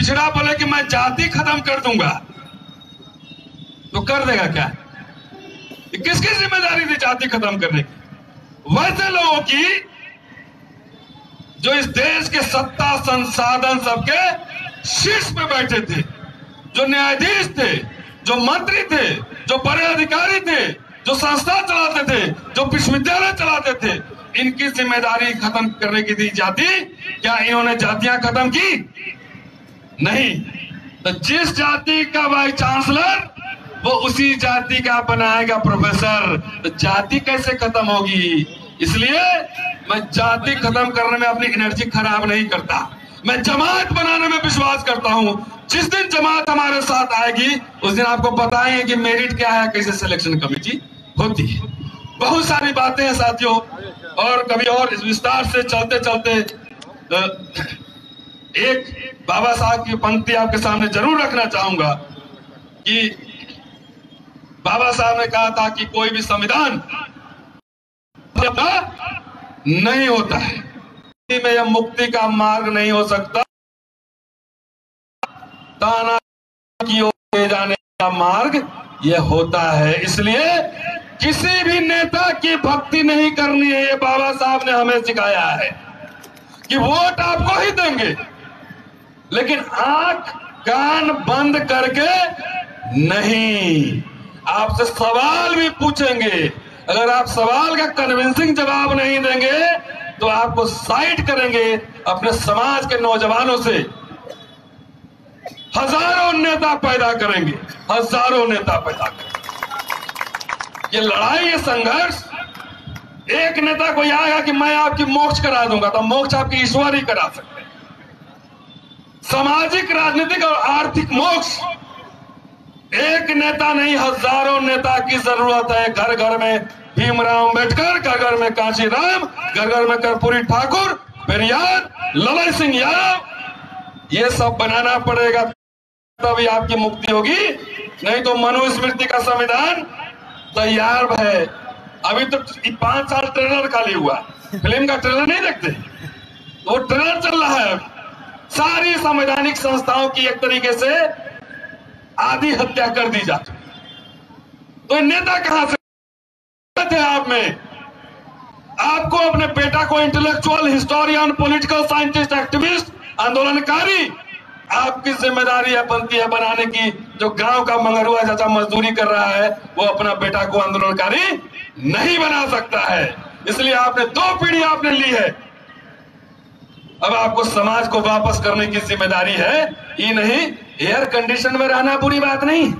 पिछड़ा बोले कि मैं जाति खत्म कर दूंगा, तो कर देगा क्या? किसकी जिम्मेदारी थी जाति खत्म करने की? वैसे लोगों की जो इस देश के सत्ता संसाधन सबके शीर्ष पे बैठे थे, जो न्यायाधीश थे, जो मंत्री थे, जो बड़े अधिकारी थे, जो संस्था चलाते थे, जो विश्वविद्यालय चलाते थे, इनकी जिम्मेदारी खत्म करने की दी जाती। क्या इन्होंने जातियां खत्म की? नहीं। तो जिस जाति का वाइस चांसलर, वो उसी जाति का बनाएगा प्रोफेसर। तो जाति कैसे खत्म होगी? इसलिए मैं जाति खत्म करने में अपनी एनर्जी खराब नहीं करता, मैं जमात बनाने में विश्वास करता हूं। जिस दिन जमात हमारे साथ आएगी उस दिन आपको बताएंगे कि मेरिट क्या है, कैसे सिलेक्शन कमेटी होती है। बहुत सारी बातें हैं साथियों, और कभी और इस विस्तार से चलते चलते एक बाबा साहब की पंक्ति आपके सामने जरूर रखना चाहूंगा कि बाबा साहब ने कहा था कि कोई भी संविधान नहीं होता है, में यह मुक्ति का मार्ग नहीं हो सकता, ताना की ओर ले जाने का मार्ग यह होता है। इसलिए किसी भी नेता की भक्ति नहीं करनी है, ये बाबा साहब ने हमें सिखाया है कि वोट आपको ही देंगे, लेकिन आंख कान बंद करके नहीं। आपसे सवाल भी पूछेंगे, अगर आप सवाल का कन्विंसिंग जवाब नहीं देंगे तो आपको साइड करेंगे अपने समाज के नौजवानों से। हजारों नेता पैदा करेंगे, हजारों नेता पैदा करेंगे। ये लड़ाई, ये संघर्ष, एक नेता को यह आएगा कि मैं आपकी मोक्ष करा दूंगा, तो मोक्ष आपकी ईश्वर ही करा सकते हैं। सामाजिक, राजनीतिक और आर्थिक मोक्ष एक नेता नहीं, हजारों नेता की जरूरत है। घर घर में भीमराव अंबेडकर, घर घर में कांशीराम, घर घर में कर्पूरी ठाकुर, पेरियार, ललन सिंह यादव, ये सब बनाना पड़ेगा, तभी आपकी मुक्ति होगी। नहीं तो मनुस्मृति का संविधान तैयार है। अभी तो 5 साल ट्रेलर खाली हुआ, फिल्म का ट्रेलर नहीं देखते, तो वो ट्रेलर चल रहा है। सारी संवैधानिक संस्थाओं की एक तरीके से आधी हत्या कर दी जाती। तो नेता कहां से थे आप में? आपको अपने बेटा को intellectual, historian, political scientist, activist, आंदोलनकारी, आपकी जिम्मेदारी है, बनती है बनाने की। जो गांव का मंगरुआ चाचा मजदूरी कर रहा है, वो अपना बेटा को आंदोलनकारी नहीं बना सकता है। इसलिए आपने 2 पीढ़ी आपने ली है, अब आपको समाज को वापस करने की जिम्मेदारी है। ये नहीं, एयर कंडीशन में रहना बुरी बात नहीं,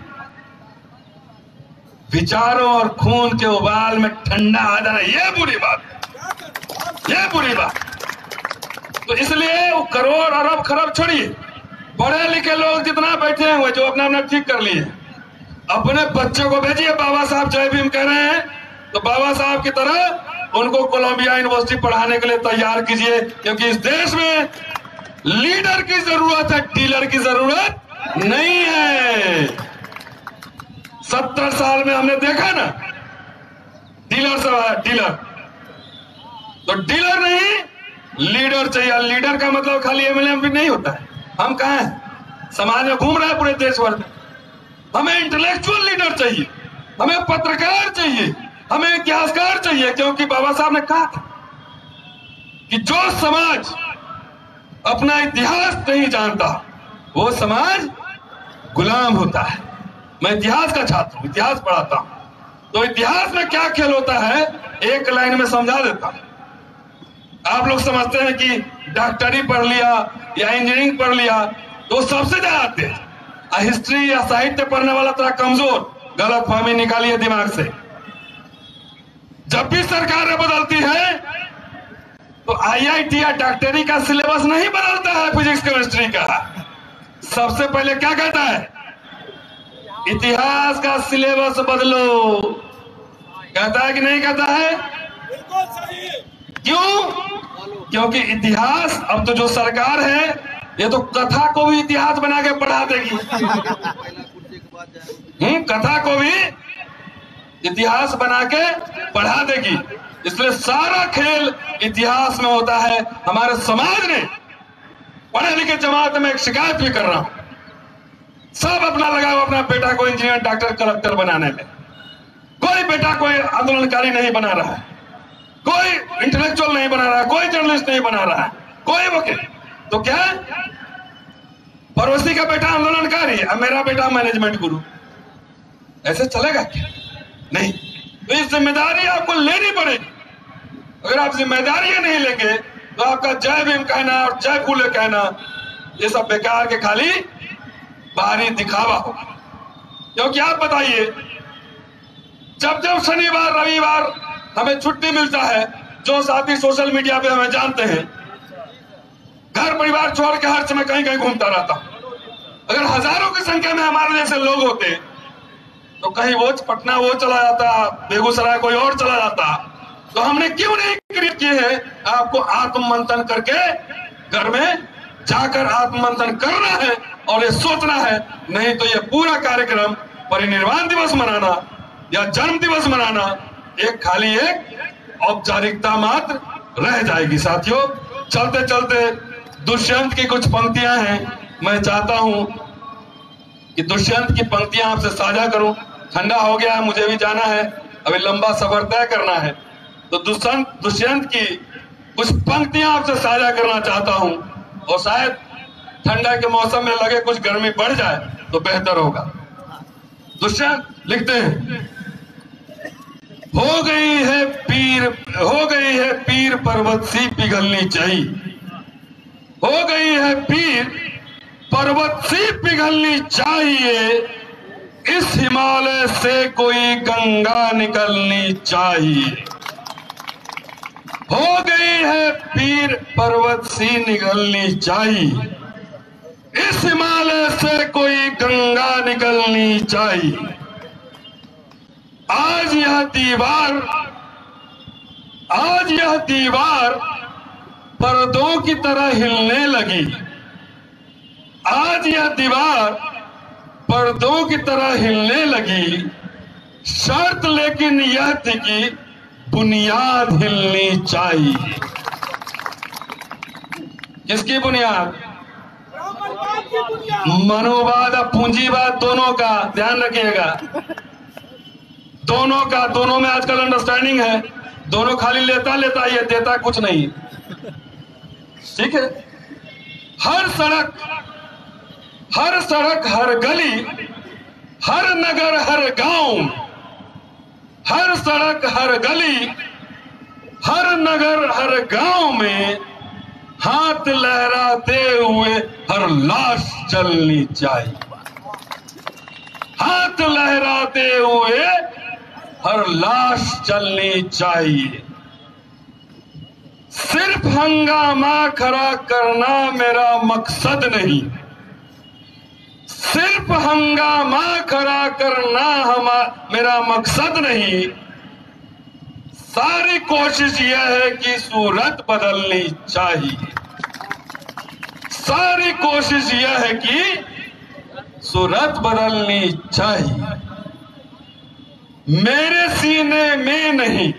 विचारों और खून के उबाल में ठंडा आ जाना ये बुरी बात है, ये बुरी बात। तो इसलिए वो करोड़ अरब खरब छोड़िए, पढ़े लिखे लोग जितना बैठे हुए जो अपना अपना ठीक कर लिए, अपने बच्चों को भेजिए। बाबा साहब जय भीम कह रहे हैं तो बाबा साहब की तरह उनको कोलंबिया यूनिवर्सिटी पढ़ाने के लिए तैयार कीजिए, क्योंकि इस देश में लीडर की जरूरत है, डीलर की जरूरत नहीं है। 70 साल में हमने देखा ना, डीलर सब आया, डीलर। तो डीलर नहीं, लीडर चाहिए। लीडर का मतलब खाली एमएलए भी नहीं होता है। हम कहां हैं? समाज में घूम रहे हैं पूरे देश भर में। हमें इंटेलेक्चुअल लीडर चाहिए, हमें पत्रकार चाहिए, हमें इतिहासकार चाहिए, क्योंकि बाबा साहब ने कहा था कि जो समाज अपना इतिहास नहीं जानता वो समाज गुलाम होता है। मैं इतिहास का छात्र हूं, इतिहास पढ़ाता हूं, तो इतिहास में क्या खेल होता है एक लाइन में समझा देता हूं। आप लोग समझते हैं कि डॉक्टरी पढ़ लिया या इंजीनियरिंग पढ़ लिया तो सबसे ज्यादा आते हैं, हिस्ट्री या साहित्य पढ़ने वाला थोड़ा कमजोर। गलत फहमी निकालिए दिमाग से। जब भी सरकारें बदलती है तो आईआईटी या डॉक्टरी का सिलेबस नहीं बदलता है, फिजिक्स केमिस्ट्री का। सबसे पहले क्या कहता है? इतिहास का सिलेबस बदलो। कहता है कि नहीं कहता है? क्यों? क्योंकि इतिहास, अब तो जो सरकार है ये तो कथा को भी इतिहास बना के पढ़ा देगी। कथा को भी इतिहास बना के पढ़ा देगी। इसलिए सारा खेल इतिहास में होता है। हमारे समाज ने पढ़े लिखे जमात में एक शिकायत भी कर रहा हूं, सब अपना लगा हुआ अपना बेटा को इंजीनियर, डॉक्टर, कलेक्टर बनाने में। कोई बेटा कोई आंदोलनकारी नहीं बना रहा है, कोई इंटेलेक्चुअल नहीं बना रहा है, कोई जर्नलिस्ट नहीं बना रहा है, कोई वकील। तो क्या पड़ोसी का बेटा आंदोलनकारी, अब मेरा बेटा मैनेजमेंट गुरु, ऐसे चलेगा क्या? नहीं। तो ये जिम्मेदारी आपको लेनी पड़ेगी। अगर आप जिम्मेदारी नहीं लेंगे तो आपका जय भीम कहना और जय फूले कहना ये सब बेकार के खाली बाहरी दिखावा होगा। क्योंकि आप बताइए, जब जब शनिवार रविवार हमें छुट्टी मिलता है, जो साथी सोशल मीडिया पे हमें जानते हैं, घर परिवार छोड़ के हर समय कहीं कहीं घूमता रहता हूं। अगर हजारों की संख्या में हमारे जैसे लोग होते तो कहीं वो पटना वो चला जाता, बेगूसराय कोई और चला जाता। तो हमने क्यों नहीं क्रिएट किए हैं? आपको आत्ममंथन करके घर में जाकर आत्ममंथन करना है और ये सोचना है। नहीं तो ये पूरा कार्यक्रम परिनिर्वाण दिवस मनाना या जन्म दिवस मनाना एक खाली एक औपचारिकता मात्र रह जाएगी। साथियों, चलते चलते दुष्यंत की कुछ पंक्तियां हैं, मैं चाहता हूं कि दुष्यंत की पंक्तियां आपसे साझा करूं। ठंडा हो गया है, मुझे भी जाना है, अभी लंबा सफर तय करना है। तो दुष्यंत की कुछ पंक्तियां आपसे साझा करना चाहता हूं, और शायद ठंडा के मौसम में लगे कुछ गर्मी बढ़ जाए तो बेहतर होगा। दुष्यंत लिखते हैं, हो गई है पीर पर्वत सी पिघलनी चाहिए, हो गई है पीर पर्वत सी पिघलनी चाहिए, इस हिमालय से कोई गंगा निकलनी चाहिए। हो गई है पीर पर्वत सी निकलनी चाहिए, इस हिमालय से कोई गंगा निकलनी चाहिए। आज यह दीवार पर्दों की तरह हिलने लगी, आज यह दीवार पर्दों की तरह हिलने लगी। शर्त लेकिन यह थी कि बुनियाद हिलनी चाहिए। किसकी बुनियाद? मनोवाद और पूंजीवाद दोनों का ध्यान रखिएगा। दोनों में आजकल अंडरस्टैंडिंग है, दोनों खाली लेता ये देता कुछ नहीं। ठीक है। हर सड़क हर गली, हर नगर हर गांव, हर सड़क हर गली, हर नगर हर गांव में हाथ लहराते हुए हर लाश चलनी चाहिए, हाथ लहराते हुए हर लाश चलनी चाहिए। सिर्फ हंगामा खड़ा करना मेरा मकसद नहीं, सिर्फ हंगामा खड़ा करना मेरा मकसद नहीं। सारी कोशिश यह है कि सूरत बदलनी चाहिए, सारी कोशिश यह है कि सूरत बदलनी चाहिए। मेरे सीने में नहीं,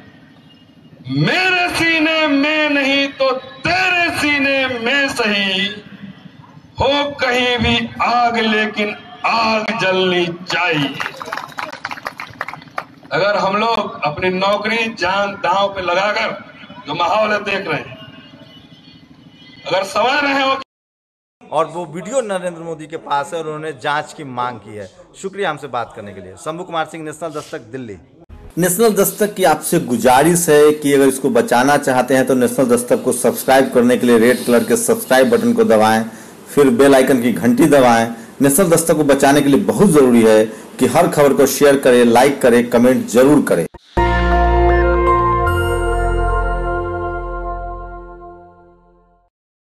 मेरे सीने में नहीं तो तेरे सीने में सही हो कहीं भी आग, लेकिन आग जलनी चाहिए। अगर हम लोग अपनी नौकरी जान दांव पे लगाकर जो माहौल है देख रहे हैं, अगर समझ रहे हो और वो वीडियो नरेंद्र मोदी के पास है और उन्होंने जांच की मांग की है। शुक्रिया हमसे बात करने के लिए। शंभू कुमार सिंह, नेशनल दस्तक, दिल्ली। नेशनल दस्तक की आपसे गुजारिश है कि अगर इसको बचाना चाहते हैं तो नेशनल दस्तक को सब्सक्राइब करने के लिए रेड कलर के सब्सक्राइब बटन को दबाएं, फिर बेल आइकन की घंटी दबाएं। नेशनल दस्तक को बचाने के लिए बहुत जरूरी है कि हर खबर को शेयर करें, लाइक करें, कमेंट जरूर करें।